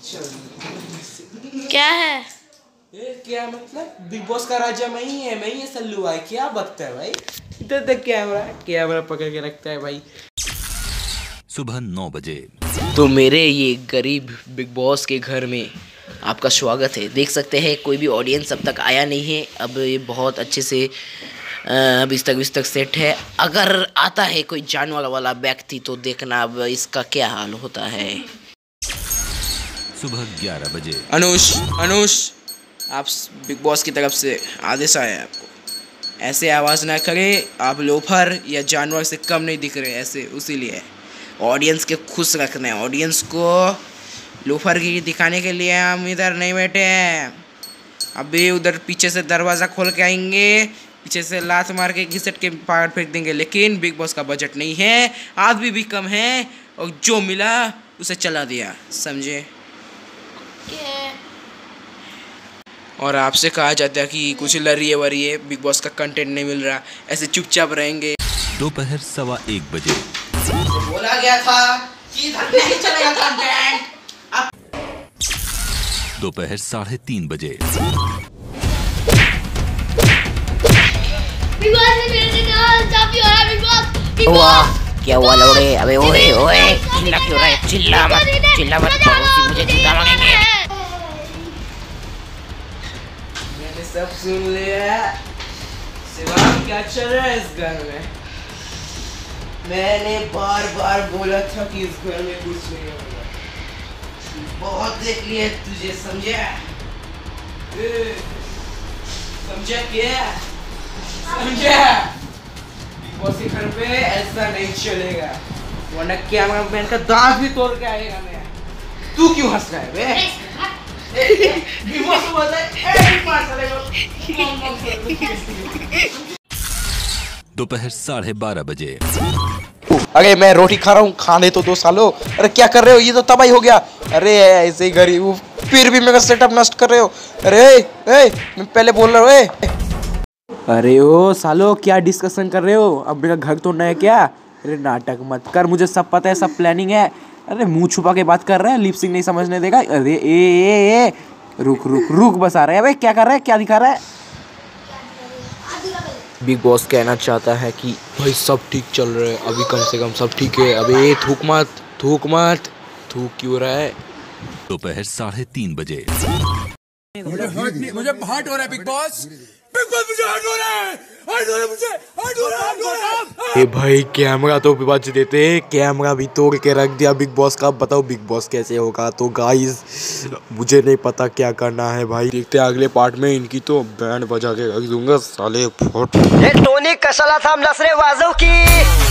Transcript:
क्या है क्या मतलब बिग बॉस का राजा मैं ही है सल्लू भाई। क्या बकता है भाई, इधर तक कैमरा पकड़ के रखता है भाई। सुबह 9 बजे। तो मेरे ये गरीब बिग बॉस के घर में आपका स्वागत है। देख सकते हैं कोई भी ऑडियंस अब तक आया नहीं है। अब ये बहुत अच्छे से बिस्तक सेट है। अगर आता है कोई जानवर वाला व्यक्ति तो देखना अब इसका क्या हाल होता है। सुबह 11 बजे। अनुष आप बिग बॉस की तरफ से आदेश आया है आपको, ऐसे आवाज़ ना करें। आप लोफर या जानवर से कम नहीं दिख रहे ऐसे, उसीलिए ऑडियंस के खुश रखना है। ऑडियंस को लोफर की दिखाने के लिए हम इधर नहीं बैठे हैं। अभी उधर पीछे से दरवाज़ा खोल के आएंगे, पीछे से लात मार के घिसट के पार फेंक देंगे। लेकिन बिग बॉस का बजट नहीं है, आदमी भी कम है और जो मिला उसे चला दिया, समझे। और आपसे कहा जाता है कि कुछ लड़िए वरिए, बिग बॉस का कंटेंट नहीं मिल रहा, ऐसे चुपचाप रहेंगे। दोपहर 1:15 बजे। बोला गया था कि इधर नहीं चलेगा कंटेंट। दोपहर 3:30 बजे। वाह क्या हुआ लौड़े, अबे ओए चिल्ला क्यों रहा है, चिल्ला मत पड़ोसी मुझे जूता मांगेंगे। मैंने सब सुन लिया। शिवांग क्या चल रहा है इस घर में? मैंने बार बोला था कि इस घर में कुछ नहीं होगा। बहुत देख लिया तुझे, समझा क्या? बिग बॉस के घर पे ऐसा नहीं चलेगा, वरना कैमरा मैन का दांत भी तोड़ के आएगा मैं। तू क्यों हंस रहा है बे? बिग बॉस को बोलता है दोपहर 12:30 बजे। अरे मैं रोटी खा रहा हूँ, खाने तो दो सालो। अरे क्या कर रहे हो, ये तो तबाही हो गया। अरे ऐसे ही गरीब, फिर भी मेरा सेटअप नष्ट कर रहे हो। अरे मैं पहले बोल रहा हूँ। अरे ओ सालो क्या डिस्कशन कर रहे हो, अब मेरा घर तोड़ना है क्या? अरे नाटक मत कर, मुझे सब पता है, सब प्लानिंग है। अरे मुंह छुपा के बात कर रहे हैं, लिपसिंग नहीं समझने देगा। अरे ए रुक बस आ रहा है। भाई क्या कर रहा है, क्या दिखा रहा है? बिग बॉस कहना चाहता है कि भाई सब ठीक चल रहा है अभी, कम से कम सब ठीक है। अबे थूक मत, थूक क्यों रहा है? दोपहर 3:30 बजे। मुझे हर्ट हो रहा है बिग बॉस मुझे हर्ट हो रहा है मुझे। ए भाई कैमरा तो बच देते, कैमरा भी तोड़ के रख दिया बिग बॉस का। बताओ बिग बॉस कैसे होगा? तो गाइस मुझे नहीं पता क्या करना है भाई, देखते हैं अगले पार्ट में। इनकी तो बैंड बजा के रख दूंगा साले। फोट टोनी कशाला थांबलास रे वाजव की।